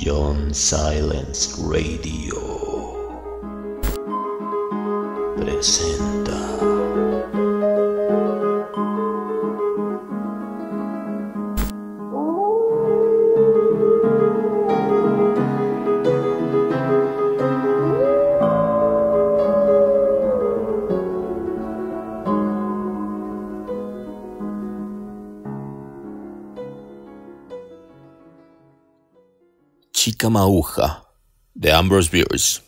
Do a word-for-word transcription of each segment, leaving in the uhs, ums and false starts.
John Silence Radio presenta Chickamauga de Ambrose Bierce.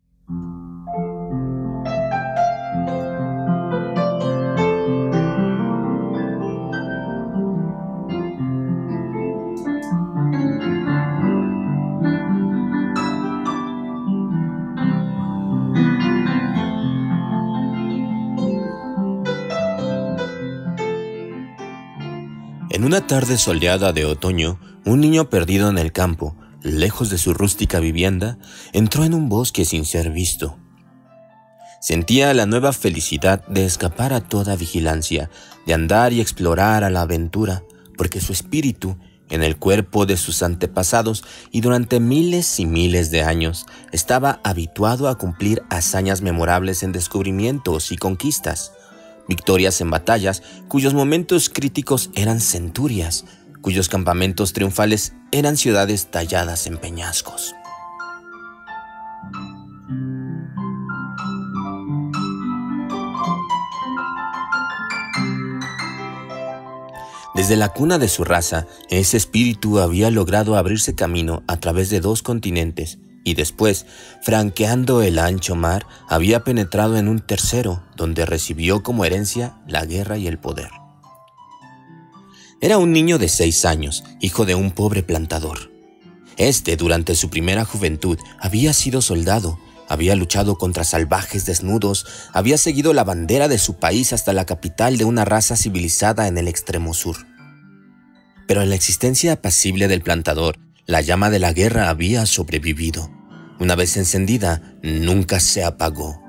En una tarde soleada de otoño, un niño perdido en el campo, lejos de su rústica vivienda, entró en un bosque sin ser visto. Sentía la nueva felicidad de escapar a toda vigilancia, de andar y explorar a la aventura, porque su espíritu, en el cuerpo de sus antepasados y durante miles y miles de años, estaba habituado a cumplir hazañas memorables en descubrimientos y conquistas, victorias en batallas cuyos momentos críticos eran centurias, cuyos campamentos triunfales eran ciudades talladas en peñascos. Desde la cuna de su raza, ese espíritu había logrado abrirse camino a través de dos continentes y después, franqueando el ancho mar, había penetrado en un tercero, donde recibió como herencia la guerra y el poder. Era un niño de seis años, hijo de un pobre plantador. Este, durante su primera juventud, había sido soldado, había luchado contra salvajes desnudos, había seguido la bandera de su país hasta la capital de una raza civilizada en el extremo sur. Pero en la existencia apacible del plantador, la llama de la guerra había sobrevivido. Una vez encendida, nunca se apagó.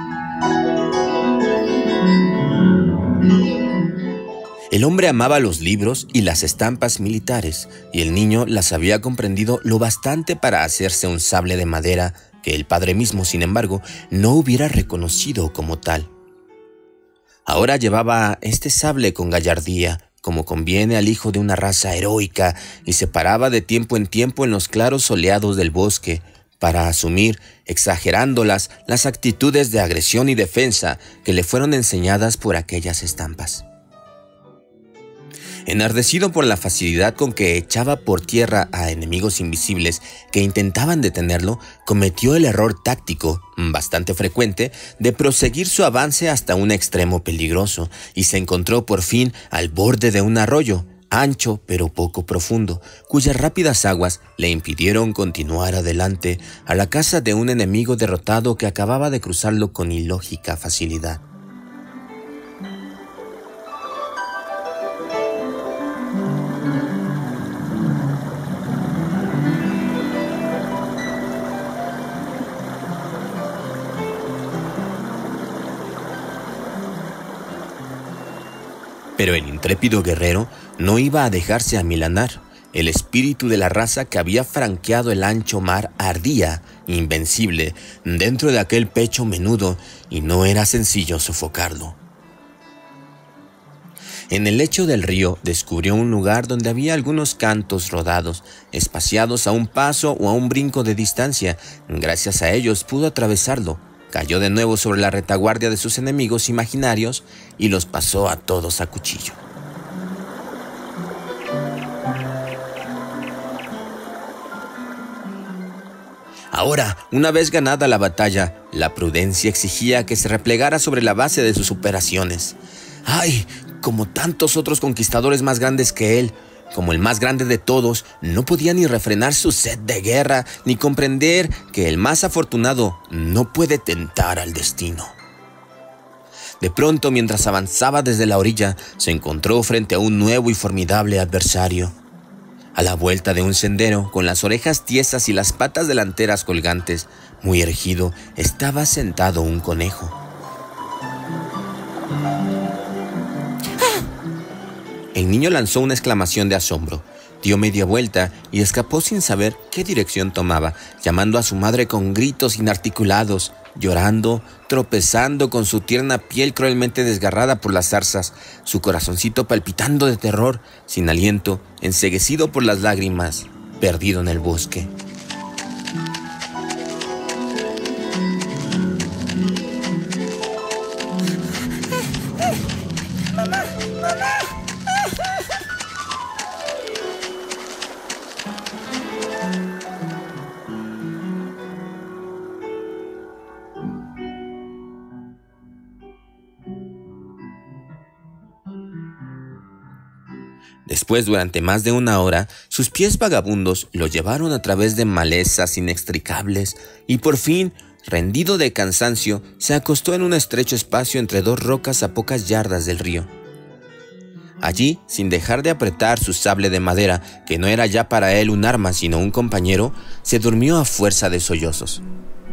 El hombre amaba los libros y las estampas militares, y el niño las había comprendido lo bastante para hacerse un sable de madera que el padre mismo, sin embargo, no hubiera reconocido como tal. Ahora llevaba este sable con gallardía, como conviene al hijo de una raza heroica, y se paraba de tiempo en tiempo en los claros soleados del bosque para asumir, exagerándolas, las actitudes de agresión y defensa que le fueron enseñadas por aquellas estampas. Enardecido por la facilidad con que echaba por tierra a enemigos invisibles que intentaban detenerlo, cometió el error táctico, bastante frecuente, de proseguir su avance hasta un extremo peligroso y se encontró por fin al borde de un arroyo, ancho pero poco profundo, cuyas rápidas aguas le impidieron continuar adelante a la casa de un enemigo derrotado que acababa de cruzarlo con ilógica facilidad. Pero el intrépido guerrero no iba a dejarse amilanar. El espíritu de la raza que había franqueado el ancho mar ardía, invencible, dentro de aquel pecho menudo, y no era sencillo sofocarlo. En el lecho del río descubrió un lugar donde había algunos cantos rodados, espaciados a un paso o a un brinco de distancia. Gracias a ellos pudo atravesarlo. Cayó de nuevo sobre la retaguardia de sus enemigos imaginarios y los pasó a todos a cuchillo. Ahora, una vez ganada la batalla, la prudencia exigía que se replegara sobre la base de sus operaciones. ¡Ay! Como tantos otros conquistadores más grandes que él, como el más grande de todos, no podía ni refrenar su sed de guerra, ni comprender que el más afortunado no puede tentar al destino. De pronto, mientras avanzaba desde la orilla, se encontró frente a un nuevo y formidable adversario. A la vuelta de un sendero, con las orejas tiesas y las patas delanteras colgantes, muy erguido, estaba sentado un conejo. El niño lanzó una exclamación de asombro. Dio media vuelta y escapó sin saber qué dirección tomaba, llamando a su madre con gritos inarticulados, llorando, tropezando con su tierna piel cruelmente desgarrada por las zarzas, su corazoncito palpitando de terror, sin aliento, enceguecido por las lágrimas, perdido en el bosque. ¡Mamá! ¡Mamá! Después, durante más de una hora, sus pies vagabundos lo llevaron a través de malezas inextricables y por fin, rendido de cansancio, se acostó en un estrecho espacio entre dos rocas a pocas yardas del río. Allí, sin dejar de apretar su sable de madera, que no era ya para él un arma sino un compañero, se durmió a fuerza de sollozos.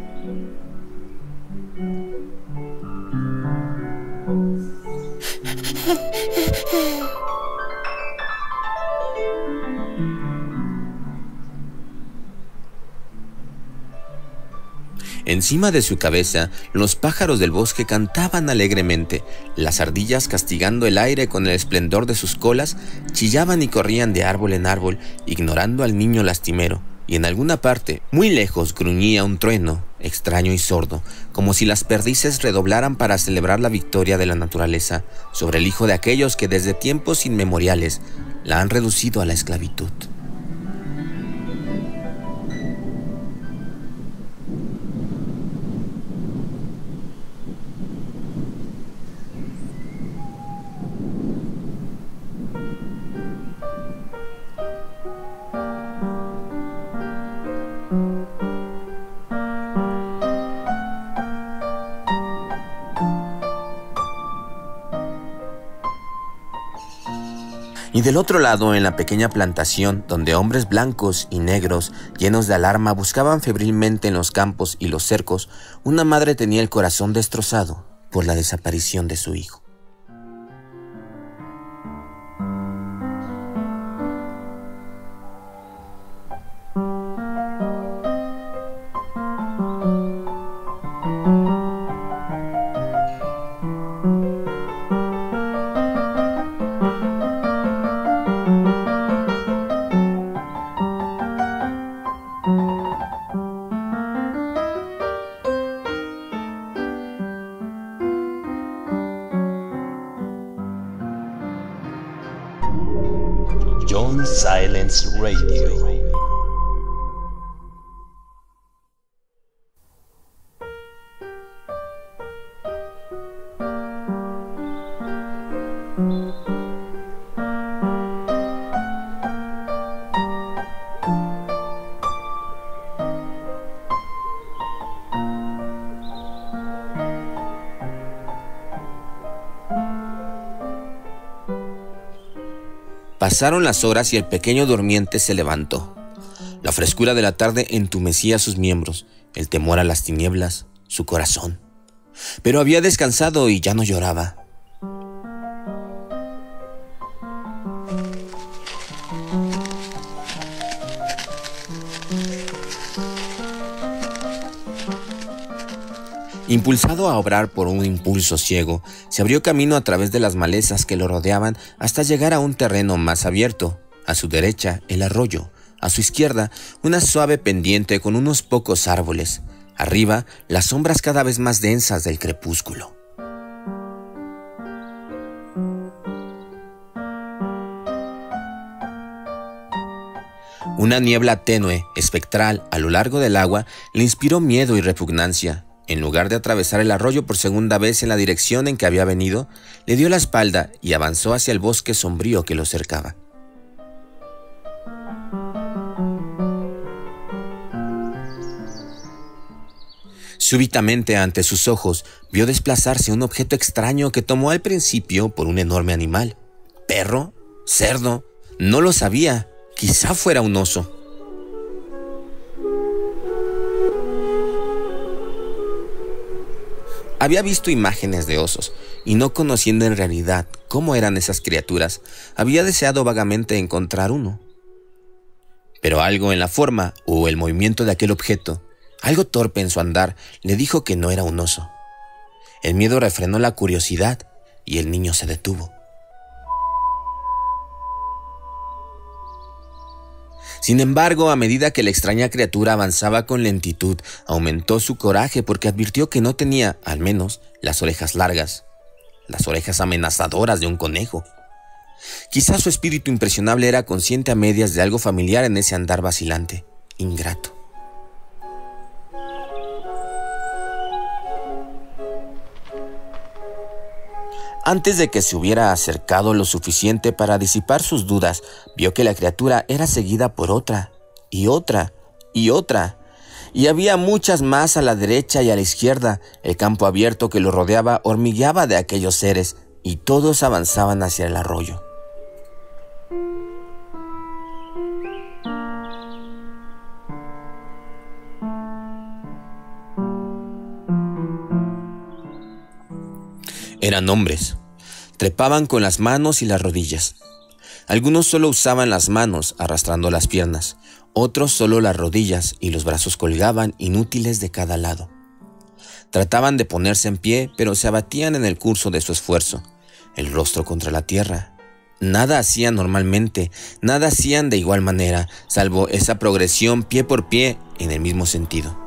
Encima de su cabeza, los pájaros del bosque cantaban alegremente. Las ardillas, castigando el aire con el esplendor de sus colas, chillaban y corrían de árbol en árbol, ignorando al niño lastimero. Y en alguna parte, muy lejos, gruñía un trueno, extraño y sordo, como si las perdices redoblaran para celebrar la victoria de la naturaleza sobre el hijo de aquellos que desde tiempos inmemoriales la han reducido a la esclavitud. Y del otro lado, en la pequeña plantación, donde hombres blancos y negros, llenos de alarma, buscaban febrilmente en los campos y los cercos, una madre tenía el corazón destrozado por la desaparición de su hijo. John Silence Radio. Pasaron las horas y el pequeño durmiente se levantó. La frescura de la tarde entumecía sus miembros, el temor a las tinieblas, su corazón. Pero había descansado y ya no lloraba. Impulsado a obrar por un impulso ciego, se abrió camino a través de las malezas que lo rodeaban hasta llegar a un terreno más abierto. A su derecha, el arroyo. A su izquierda, una suave pendiente con unos pocos árboles. Arriba, las sombras cada vez más densas del crepúsculo. Una niebla tenue, espectral, a lo largo del agua, le inspiró miedo y repugnancia. En lugar de atravesar el arroyo por segunda vez en la dirección en que había venido, le dio la espalda y avanzó hacia el bosque sombrío que lo cercaba. Súbitamente ante sus ojos vio desplazarse un objeto extraño que tomó al principio por un enorme animal. ¿Perro? ¿Cerdo? No lo sabía. Quizá fuera un oso. Había visto imágenes de osos, y no conociendo en realidad cómo eran esas criaturas, había deseado vagamente encontrar uno. pero algo en la forma o el movimiento de aquel objeto, algo torpe en su andar, le dijo que no era un oso. El miedo refrenó la curiosidad y el niño se detuvo. Sin embargo, a medida que la extraña criatura avanzaba con lentitud, aumentó su coraje porque advirtió que no tenía, al menos, las orejas largas, las orejas amenazadoras de un conejo. Quizás su espíritu impresionable era consciente a medias de algo familiar en ese andar vacilante, ingrato. Antes de que se hubiera acercado lo suficiente para disipar sus dudas, vio que la criatura era seguida por otra, y otra, y otra, y había muchas más a la derecha y a la izquierda. El campo abierto que lo rodeaba hormigueaba de aquellos seres, y todos avanzaban hacia el arroyo. Eran hombres. Trepaban con las manos y las rodillas. Algunos solo usaban las manos, arrastrando las piernas. Otros solo las rodillas y los brazos colgaban inútiles de cada lado. Trataban de ponerse en pie, pero se abatían en el curso de su esfuerzo, el rostro contra la tierra. Nada hacían normalmente, nada hacían de igual manera, salvo esa progresión pie por pie en el mismo sentido.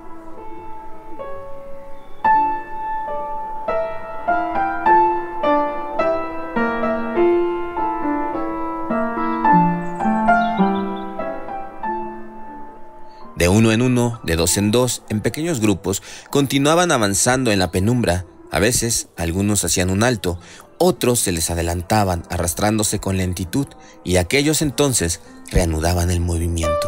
De uno en uno, de dos en dos, en pequeños grupos, continuaban avanzando en la penumbra. A veces, algunos hacían un alto, otros se les adelantaban, arrastrándose con lentitud, y aquellos entonces reanudaban el movimiento.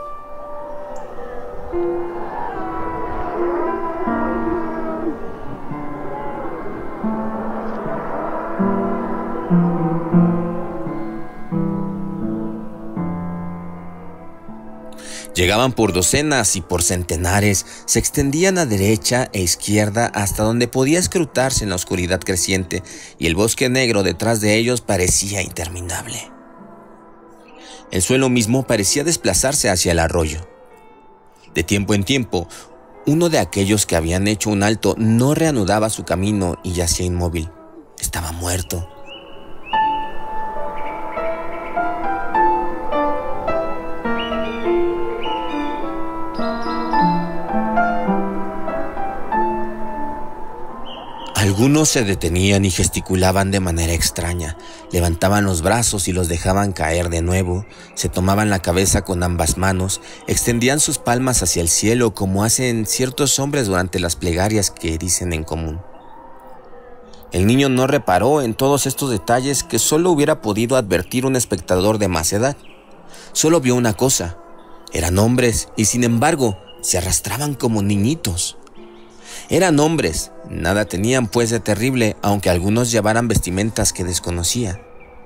Llegaban por docenas y por centenares, se extendían a derecha e izquierda hasta donde podía escrutarse en la oscuridad creciente, y el bosque negro detrás de ellos parecía interminable. El suelo mismo parecía desplazarse hacia el arroyo. De tiempo en tiempo, uno de aquellos que habían hecho un alto no reanudaba su camino y yacía inmóvil. Estaba muerto. Algunos se detenían y gesticulaban de manera extraña, levantaban los brazos y los dejaban caer de nuevo, se tomaban la cabeza con ambas manos, extendían sus palmas hacia el cielo como hacen ciertos hombres durante las plegarias que dicen en común. El niño no reparó en todos estos detalles que solo hubiera podido advertir un espectador de más edad. Solo vio una cosa: eran hombres y sin embargo se arrastraban como niñitos. Eran hombres, nada tenían pues de terrible, aunque algunos llevaran vestimentas que desconocía.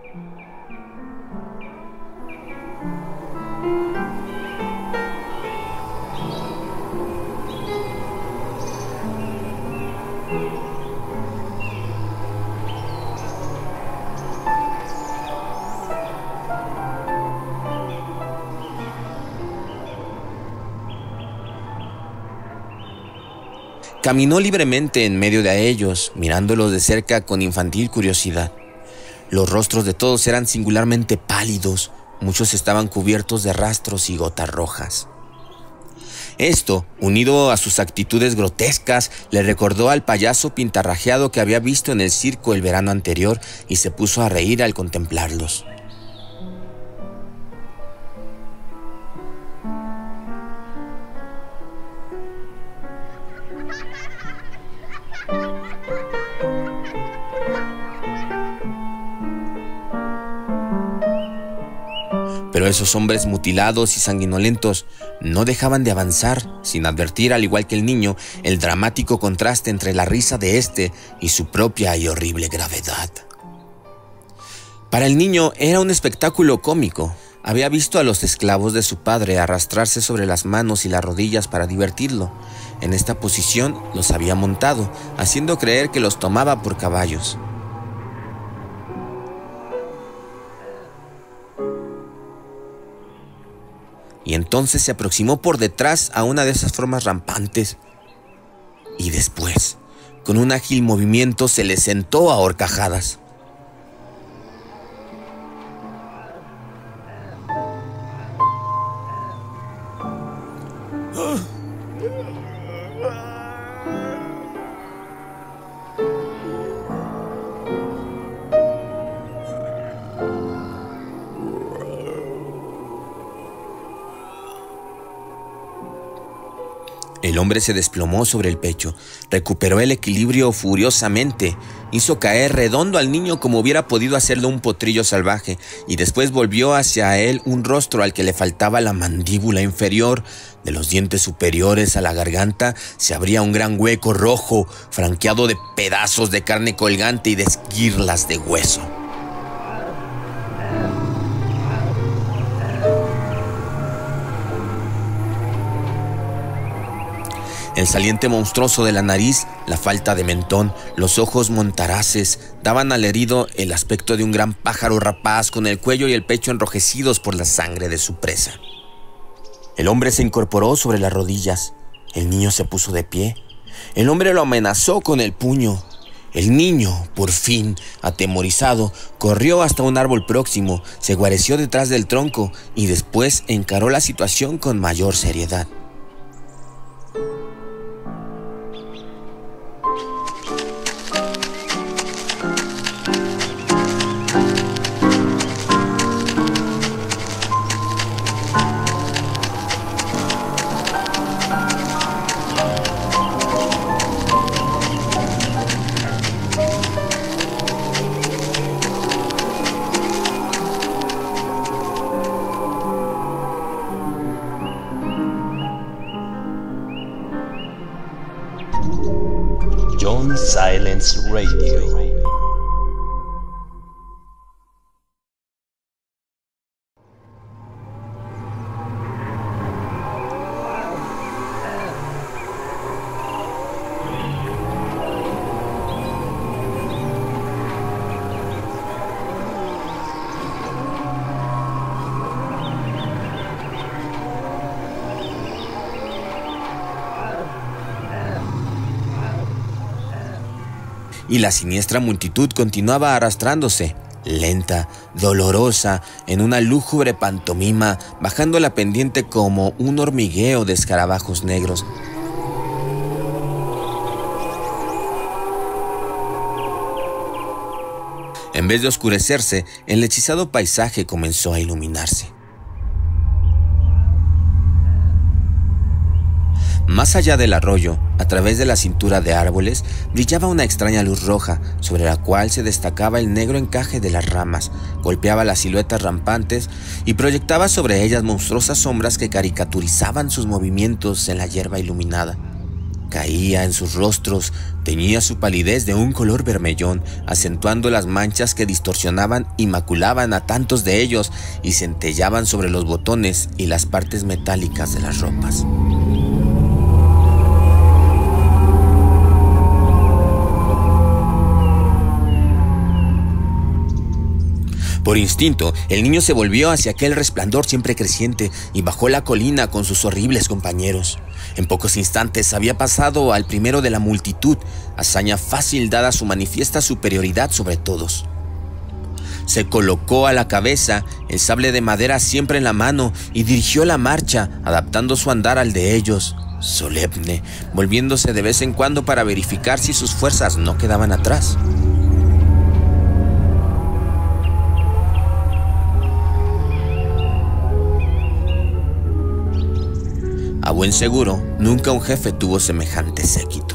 Caminó libremente en medio de ellos, mirándolos de cerca con infantil curiosidad. Los rostros de todos eran singularmente pálidos, muchos estaban cubiertos de rastros y gotas rojas. Esto, unido a sus actitudes grotescas, le recordó al payaso pintarrajeado que había visto en el circo el verano anterior y se puso a reír al contemplarlos. Pero esos hombres mutilados y sanguinolentos no dejaban de avanzar, sin advertir, al igual que el niño, el dramático contraste entre la risa de éste y su propia y horrible gravedad. Para el niño era un espectáculo cómico. Había visto a los esclavos de su padre arrastrarse sobre las manos y las rodillas para divertirlo. En esta posición los había montado, haciendo creer que los tomaba por caballos. y entonces se aproximó por detrás a una de esas formas rampantes. Y después, con un ágil movimiento, se le sentó a horcajadas. El hombre se desplomó sobre el pecho, recuperó el equilibrio furiosamente, hizo caer redondo al niño como hubiera podido hacerlo un potrillo salvaje, y después volvió hacia él un rostro al que le faltaba la mandíbula inferior. De los dientes superiores a la garganta se abría un gran hueco rojo, franqueado de pedazos de carne colgante y de esquirlas de hueso. El saliente monstruoso de la nariz, la falta de mentón, los ojos montaraces, daban al herido el aspecto de un gran pájaro rapaz con el cuello y el pecho enrojecidos por la sangre de su presa. El hombre se incorporó sobre las rodillas. El niño se puso de pie. El hombre lo amenazó con el puño. El niño, por fin, atemorizado, corrió hasta un árbol próximo, se guareció detrás del tronco y después encaró la situación con mayor seriedad. John Silence Radio. Y la siniestra multitud continuaba arrastrándose, lenta, dolorosa, en una lúgubre pantomima, bajando la pendiente como un hormigueo de escarabajos negros. En vez de oscurecerse, el hechizado paisaje comenzó a iluminarse. Más allá del arroyo, a través de la cintura de árboles, brillaba una extraña luz roja, sobre la cual se destacaba el negro encaje de las ramas, golpeaba las siluetas rampantes y proyectaba sobre ellas monstruosas sombras que caricaturizaban sus movimientos en la hierba iluminada. Caía en sus rostros, teñía su palidez de un color vermellón, acentuando las manchas que distorsionaban y maculaban a tantos de ellos y centellaban sobre los botones y las partes metálicas de las ropas. Por instinto, el niño se volvió hacia aquel resplandor siempre creciente y bajó la colina con sus horribles compañeros. En pocos instantes había pasado al primero de la multitud, hazaña fácil dada su manifiesta superioridad sobre todos. Se colocó a la cabeza, el sable de madera siempre en la mano, y dirigió la marcha, adaptando su andar al de ellos, solemne, volviéndose de vez en cuando para verificar si sus fuerzas no quedaban atrás. A buen seguro, nunca un jefe tuvo semejante séquito.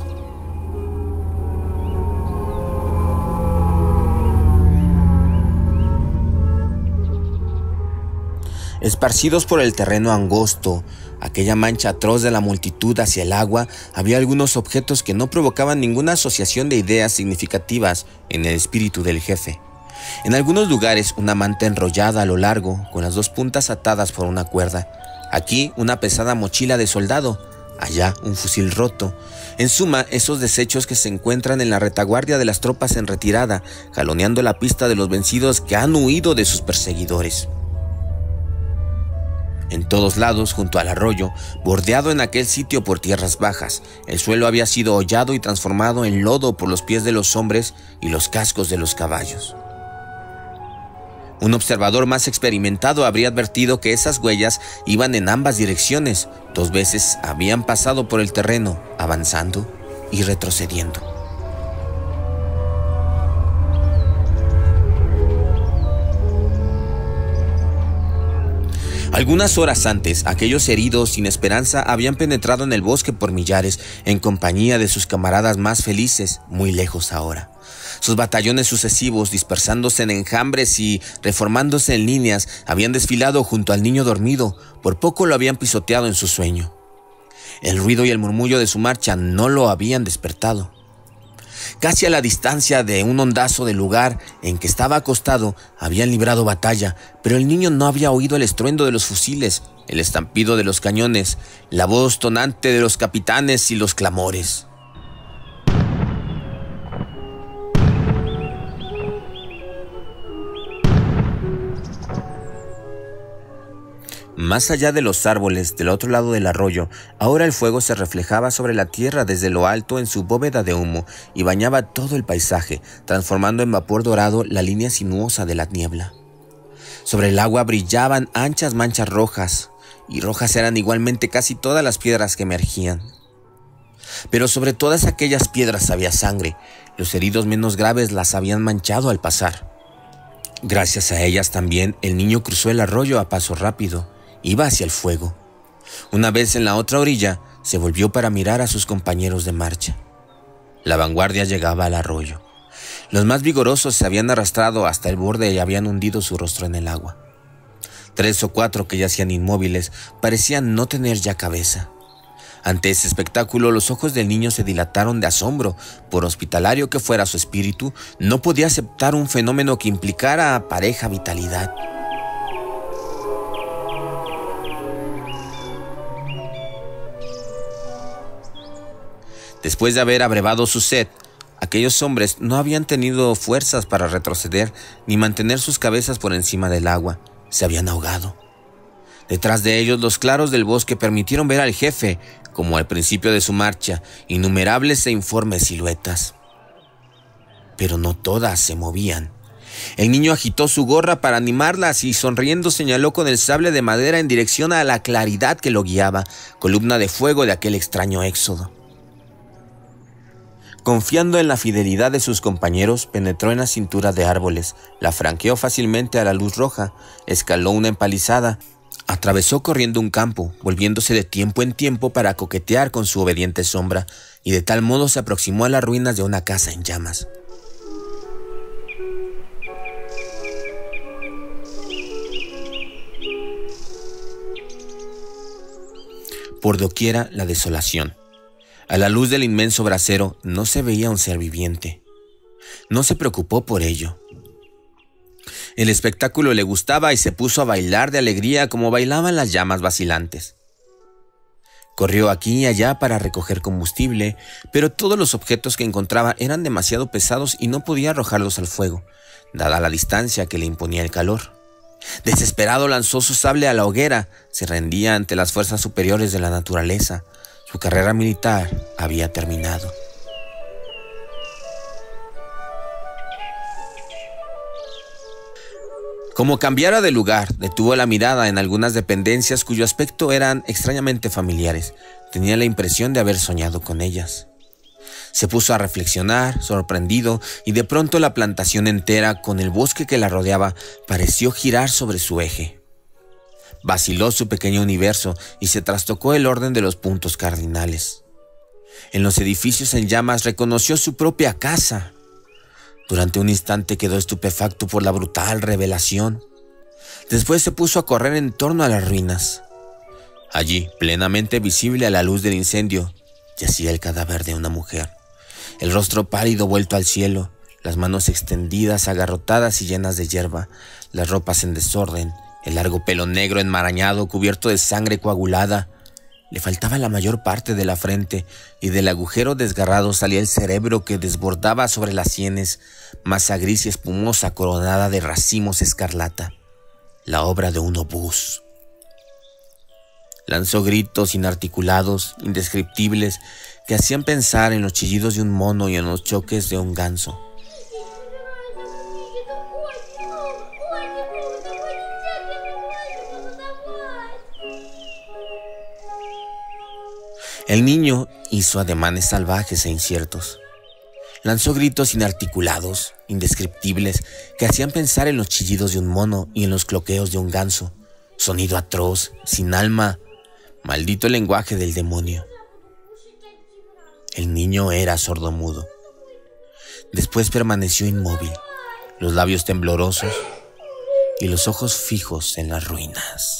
Esparcidos por el terreno angosto, aquella mancha atroz de la multitud hacia el agua, había algunos objetos que no provocaban ninguna asociación de ideas significativas en el espíritu del jefe. En algunos lugares, una manta enrollada a lo largo, con las dos puntas atadas por una cuerda. Aquí, una pesada mochila de soldado. Allá, un fusil roto. En suma, esos desechos que se encuentran en la retaguardia de las tropas en retirada, jaloneando la pista de los vencidos que han huido de sus perseguidores. En todos lados, junto al arroyo, bordeado en aquel sitio por tierras bajas, el suelo había sido hollado y transformado en lodo por los pies de los hombres y los cascos de los caballos. Un observador más experimentado habría advertido que esas huellas iban en ambas direcciones. Dos veces habían pasado por el terreno, avanzando y retrocediendo. Algunas horas antes, aquellos heridos sin esperanza habían penetrado en el bosque por millares en compañía de sus camaradas más felices, muy lejos ahora. Sus batallones sucesivos, dispersándose en enjambres y reformándose en líneas, habían desfilado junto al niño dormido, por poco lo habían pisoteado en su sueño. El ruido y el murmullo de su marcha no lo habían despertado. Casi a la distancia de un hondazo del lugar en que estaba acostado, habían librado batalla, pero el niño no había oído el estruendo de los fusiles, el estampido de los cañones, la voz tonante de los capitanes y los clamores. Más allá de los árboles, del otro lado del arroyo, ahora el fuego se reflejaba sobre la tierra desde lo alto en su bóveda de humo y bañaba todo el paisaje, transformando en vapor dorado la línea sinuosa de la niebla. Sobre el agua brillaban anchas manchas rojas, y rojas eran igualmente casi todas las piedras que emergían. Pero sobre todas aquellas piedras había sangre, los heridos menos graves las habían manchado al pasar. Gracias a ellas también el niño cruzó el arroyo a paso rápido. Iba hacia el fuego. Una vez en la otra orilla, se volvió para mirar a sus compañeros de marcha. La vanguardia llegaba al arroyo. Los más vigorosos se habían arrastrado hasta el borde y habían hundido su rostro en el agua. Tres o cuatro que yacían inmóviles parecían no tener ya cabeza. Ante ese espectáculo, los ojos del niño se dilataron de asombro. Por hospitalario que fuera su espíritu, no podía aceptar un fenómeno que implicara pareja vitalidad. Después de haber abrevado su sed, aquellos hombres no habían tenido fuerzas para retroceder ni mantener sus cabezas por encima del agua. Se habían ahogado. Detrás de ellos, los claros del bosque permitieron ver al jefe, como al principio de su marcha, innumerables e informes siluetas. Pero no todas se movían. El niño agitó su gorra para animarlas y sonriendo señaló con el sable de madera en dirección a la claridad que lo guiaba, columna de fuego de aquel extraño éxodo. Confiando en la fidelidad de sus compañeros, penetró en la cintura de árboles, la franqueó fácilmente a la luz roja, escaló una empalizada, atravesó corriendo un campo, volviéndose de tiempo en tiempo para coquetear con su obediente sombra, y de tal modo se aproximó a las ruinas de una casa en llamas. Por doquiera la desolación. A la luz del inmenso brasero no se veía un ser viviente. No se preocupó por ello. El espectáculo le gustaba y se puso a bailar de alegría como bailaban las llamas vacilantes. Corrió aquí y allá para recoger combustible, pero todos los objetos que encontraba eran demasiado pesados y no podía arrojarlos al fuego, dada la distancia que le imponía el calor. Desesperado lanzó su sable a la hoguera, se rendía ante las fuerzas superiores de la naturaleza. Su carrera militar había terminado. Como cambiara de lugar, detuvo la mirada en algunas dependencias cuyo aspecto eran extrañamente familiares. Tenía la impresión de haber soñado con ellas. Se puso a reflexionar, sorprendido, y de pronto la plantación entera, con el bosque que la rodeaba, pareció girar sobre su eje. Vaciló su pequeño universo y se trastocó el orden de los puntos cardinales. En los edificios en llamas reconoció su propia casa. Durante un instante quedó estupefacto por la brutal revelación. Después se puso a correr en torno a las ruinas. Allí, plenamente visible a la luz del incendio, yacía el cadáver de una mujer. El rostro pálido vuelto al cielo, las manos extendidas, agarrotadas y llenas de hierba, las ropas en desorden, el largo pelo negro enmarañado cubierto de sangre coagulada. Le faltaba la mayor parte de la frente y del agujero desgarrado salía el cerebro que desbordaba sobre las sienes, masa gris y espumosa coronada de racimos escarlata, la obra de un obús. Lanzó gritos inarticulados, indescriptibles, que hacían pensar en los chillidos de un mono y en los choques de un ganso. El niño hizo ademanes salvajes e inciertos. Lanzó gritos inarticulados, indescriptibles, que hacían pensar en los chillidos de un mono y en los cloqueos de un ganso. Sonido atroz, sin alma, maldito lenguaje del demonio. El niño era sordomudo. Después permaneció inmóvil, los labios temblorosos y los ojos fijos en las ruinas.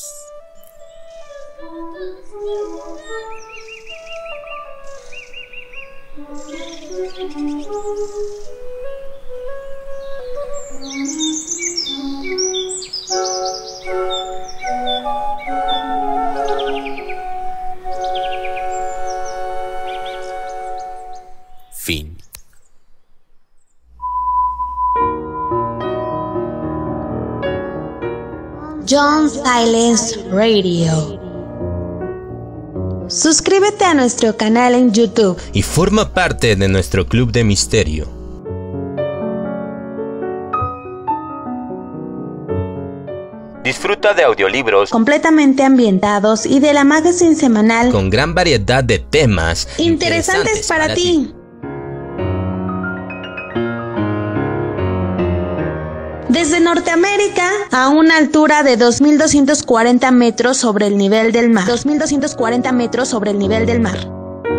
Fin. John Silence Radio. Suscríbete a nuestro canal en YouTube y forma parte de nuestro club de misterio. Disfruta de audiolibros completamente ambientados y de la magazine semanal con gran variedad de temas interesantes, interesantes para, para ti. ti. Desde Norteamérica, a una altura de dos mil doscientos cuarenta metros sobre el nivel del mar. dos mil doscientos cuarenta metros sobre el nivel del mar.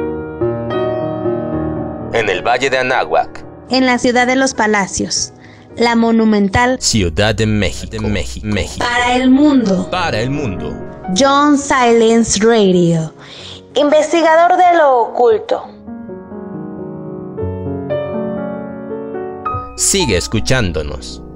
En el Valle de Anáhuac. En la ciudad de los Palacios. La monumental Ciudad de México. De México. México. Para el mundo. Para el mundo. John Silence Radio. Investigador de lo oculto. Sigue escuchándonos.